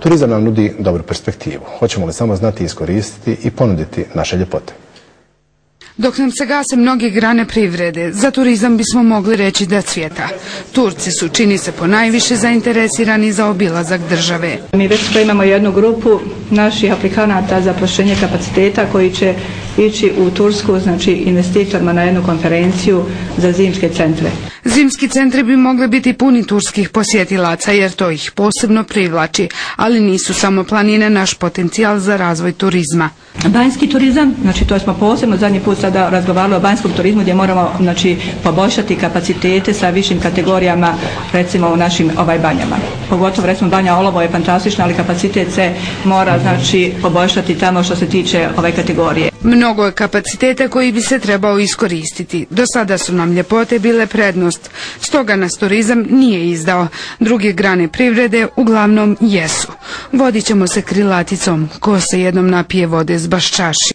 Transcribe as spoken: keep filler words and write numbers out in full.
Turizam nam nudi dobru perspektivu. Hoćemo li samo znati iskoristiti i ponuditi naše ljepote? Dok nam se gase mnoge grane privrede, za turizam bismo mogli reći da cvjeta. Turci su, čini se, ponajviše zainteresirani za obilazak države. Mi već imamo jednu grupu naših aplikanata za proširenje kapaciteta koji će ići u Tursku, znači investitorima na jednu konferenciju za zimske centre. Zimski centri bi mogli biti puni turskih posjetilaca jer to ih posebno privlači, ali nisu samo planine naš potencijal za razvoj turizma. Banjski turizam, znači to smo posebno zadnji put sada razgovarali o banjskom turizmu gdje moramo znači poboljšati kapacitete sa višim kategorijama recimo u našim ovaj banjama. Pogotovo recimo Banja Olovo je fantastična, ali kapacitet se mora znači poboljšati tamo što se tiče ove kategorije. Mnogo je kapaciteta koji bi se trebao iskoristiti. Do sada su nam ljepote bile prednost, stoga nas turizam nije izdao. Druge grane privrede uglavnom jesu. Vodit ćemo se krilaticom, ko se jednom napije vode s baščaši.